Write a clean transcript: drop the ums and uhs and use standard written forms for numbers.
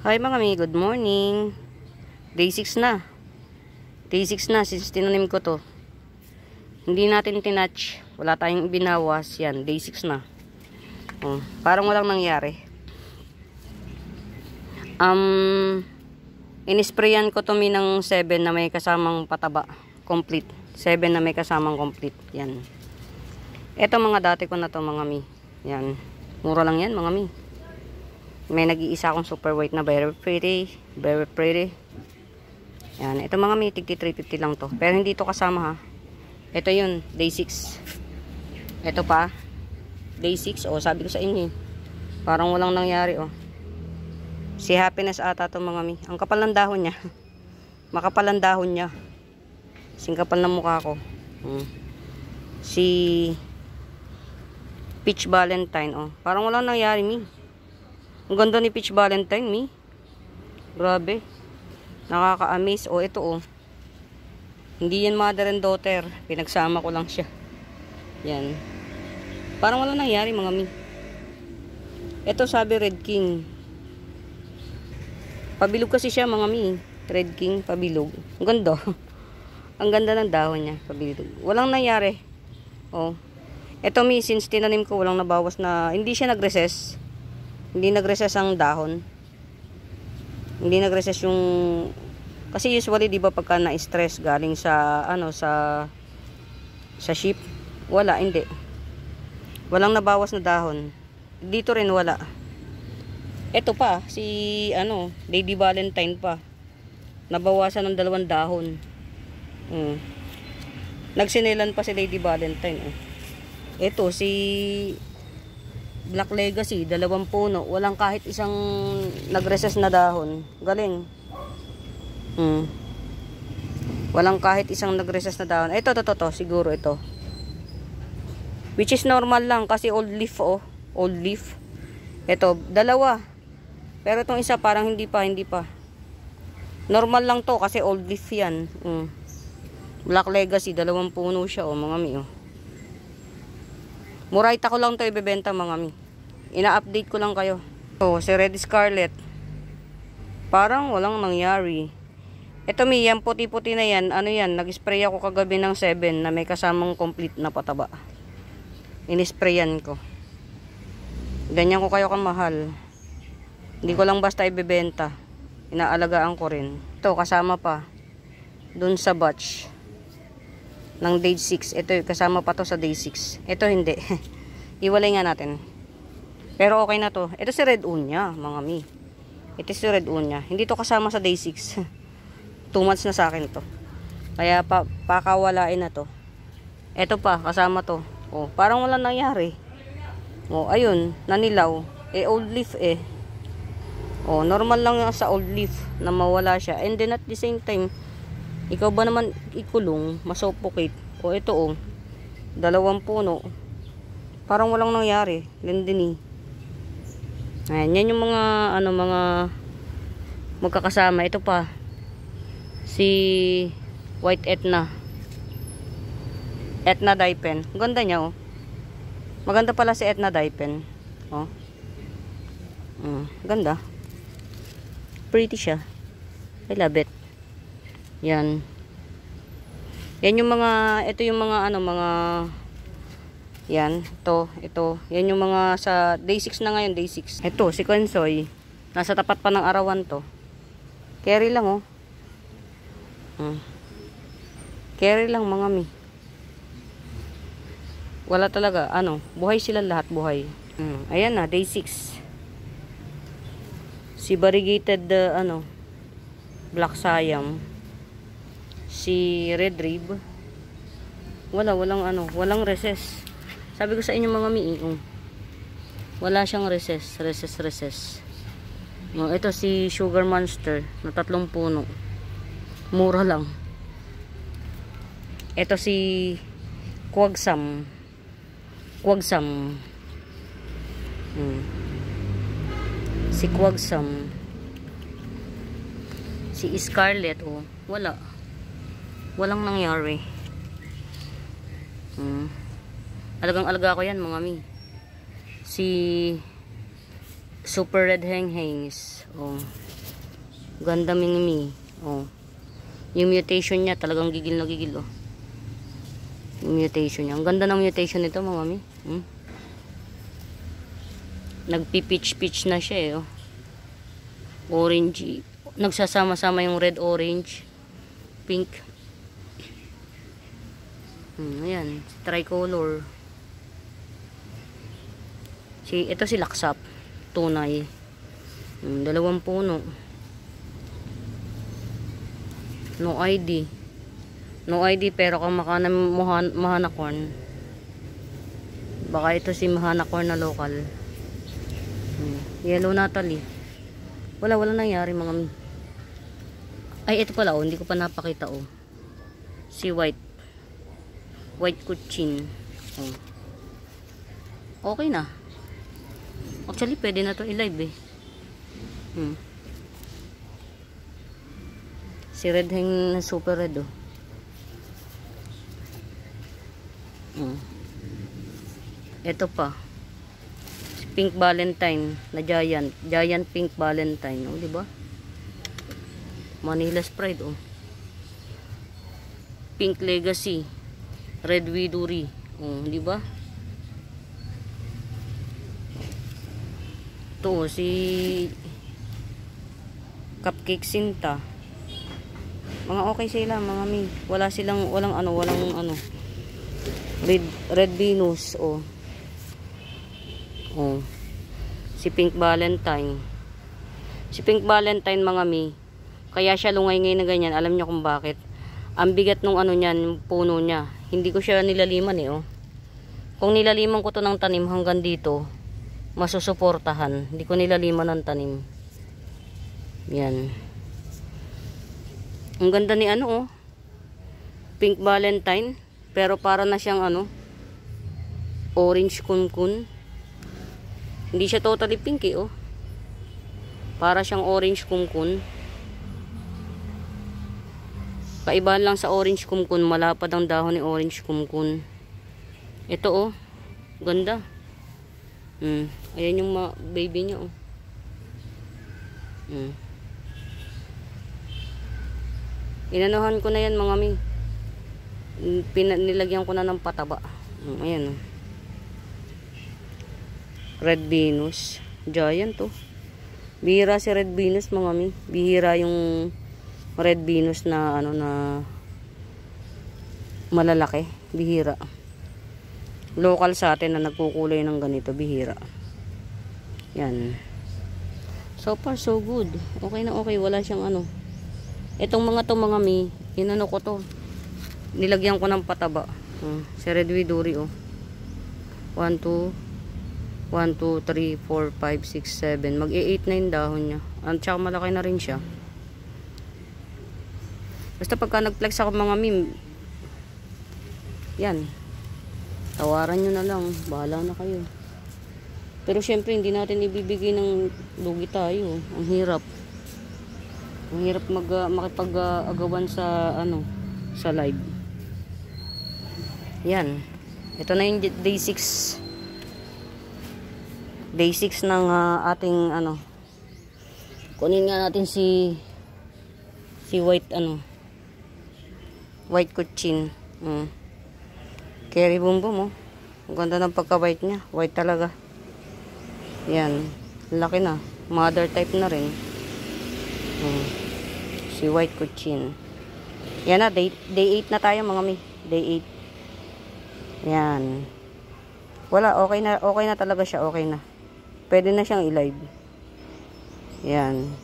Hi mga mi, good morning. Day 6 na. Day 6 na since tinanim ko to. Hindi natin tinatch. Wala tayong binawas. Yan, day 6 na. Parang walang nangyari. Inisprayan ko to mi ng 7 na may kasamang pataba. Complete. 7 na may kasamang complete. Yan. Ito mga dati ko na to mga mi. Yan. Mura lang yan mga mi. May nag-iisa akong super white na very pretty. Very pretty. Yan. Ito mga mi, tigti 350 lang to. Pero hindi to kasama ha. Ito yun, day 6. Ito pa. Day 6. O, sabi ko sa inyo. Parang walang nangyari o. Si Happiness ata to mga mi. Ang kapal ng dahon niya. Makapal ang dahon niya. Singkapal ng mukha ko. Si Peach Valentine o. Parang walang nangyari mi. Ang ganda ni Peach Valentine, mi. Grabe. Nakaka-amaze. O, ito, o. Hindi yan mother and daughter. Pinagsama ko lang siya. Yan. Parang wala nangyari, mga mi. Ito, sabi Red King. Pabilog kasi siya, mga mi. Red King, pabilog. Ang ganda. Ang ganda ng dahon niya, pabilog. Walang nangyari. O. Ito, mi, since tinanim ko, walang nabawas na, hindi siya nag-recess. Hindi nag-recess ang dahon. Hindi nag-recess yung kasi usually 'di ba pagka na-stress galing sa sa sheep, wala, hindi. Walang nabawas na dahon. Dito rin wala. Ito pa si Lady Valentine pa. Nabawasan ng 2 dahon. Nagsinilan pa si Lady Valentine. Ito si Black Legacy, 2 puno. Walang kahit isang nag-recess na dahon. Galing. Walang kahit isang nag-recess na dahon. Ito, siguro ito. Which is normal lang kasi old leaf, oh. Old leaf. Ito, 2. Pero itong isa parang hindi pa. Normal lang to kasi old leaf yan. Black Legacy, 2 puno siya, oh, mga mi, oh. Murayta ko lang to ibebenta mga mi. Ina-update ko lang kayo. So, si Red Scarlet. Parang walang nangyari. Ito mi, yan puti-puti na yan. Ano yan? Nag-spray ako kagabi ng 7 na may kasamang complete na pataba. Inisprayan ko. Ganyan ko kayo kamahal. Hindi ko lang basta ibebenta. Inaalagaan ko rin. Ito, kasama pa. Dun sa batch ng day 6. Ito, kasama pa to sa day 6. Ito hindi. Iwalay nga natin. Pero okay na to. Ito si Red Unya, mga mi. Ito si Red Unya. Hindi to kasama sa day 6. 2 months na sa akin to. Kaya pakawalain na to. Ito pa, kasama to. Oh, parang wala nangyari. Oh, ayun, nanilaw. Old leaf eh. Oh, normal lang sa old leaf na mawala siya. And then at the same time, ikaw ba naman ikulong, masuffocate? O ito o, 2 puno. Parang walang nangyari. Lindini. Ayan, yan yung mga mga magkakasama. Ito pa. Si White Etna. Etna Daipen. Ang ganda niya, oh. Maganda pala si Etna Daipen. Oh. Ganda. Pretty siya. I love it. Yan. Yan yung mga, ito yung mga mga yan, ito. Yan yung mga sa day 6 na ngayon, day 6. Ito, si Konsoy. Nasa tapat pa ng arawan to. Carry lang, oh. Carry lang mga mi. Wala talaga, buhay sila lahat, buhay. Ayan na, day 6. Si variegated, Black Siam. Si Red Rib. Walang recess. Sabi ko sa inyo mga mi, wala siyang recess. Ito si Sugar Monster na 3 puno. Mura lang. Ito si Quagsam. Si Quagsam. Si Scarlet, walang nangyari. Alagang-alaga ko yan mga mi. Si Super red hang-hangs. Oh. Ganda mingmi. Oh. Yung mutation niya talagang gigil na gigil, oh. Yung mutation niya. Ang ganda ng mutation nito, mga mami. Nagpi-pitch na siya, eh, oh. Orange. Nagsasama-sama yung red, orange, pink. Ayan, tricolor. Ito si Laksap. Tunay. Dalawang puno. No ID. No ID pero kung makana Mahanacorn. Baka ito si Mahanacorn na local. Yellow Natalie. Wala nangyari, mga mi. Ay, ito pala, oh. Hindi ko pa napakita, oh. Si White Kuchin. Oh. Okay na. Actually, pwede na to i-live, eh. Si Red Hang super red, oh. Ito pa. Si Pink Valentine na Giant. Giant Pink Valentine, oh, di ba? Manila's Pride, oh. Pink Legacy. Red Widuri. Oh, di ba? Ito, si Cupcake Sinta. Mga okay sila, mga mi. Walang ano. Red Venus, oh. Oh. Si Pink Valentine. Si Pink Valentine, mga mi. Kaya siya lungay ngayon na ganyan. Alam niyo kung bakit? Ang bigat nung ano niyan, yung puno niya. Hindi ko siya nilaliman, eh, oh. Kung nilaliman ko to ng tanim hanggang dito, masusuportahan. Hindi ko nilaliman ng tanim. Yan. Ang ganda ni ano, oh. Pink Valentine. Pero para na siyang ano, orange kunkun. Hindi siya totally pink, eh, oh. Para siyang orange kunkun. Kaibahan lang sa orange kumkun, malapad ang dahon ni orange kumkun. Ito, oh. Ganda. Ayan yung baby niya, oh. Inanuhan ko na yan, mga mi. Nilagyan ko na ng pataba. Ayan, oh. Red Venus. Giant, oh. Bihira si Red Venus, mga mi. Bihira yung Red Venus na ano na malalaki. Bihira. Local sa atin na nagkukulay ng ganito. Bihira. Yan. So far so good. Okay na okay. Wala siyang ano. Itong mga to, mga mi, inano ko to. Nilagyan ko ng pataba. Si Red Widuri, oh. 1, 2, 3, 4, 5, 6, 7. Mag-8 na yung dahon niya. At saka malaki na rin siya. Basta pagka nag-flex ako, mga meme, yan, tawaran nyo na lang, bahala na kayo. Pero syempre hindi natin ibibigay ng lugi tayo. Ang hirap makipag-agawan sa ano, sa live. Yan, ito na yung day 6 ng ating ano. Kunin nga natin si White Kuchin. Cherry Boom Boom, oh. Ang ganda ng pagka-white niya. White talaga. Yan. Laki na. Mother type na rin. Si White Kuchin. Yan na. Day 8 na tayo, mga mi. Day 8. Yan. Wala. Okay na talaga siya. Okay na. Pwede na siyang i-live. Yan.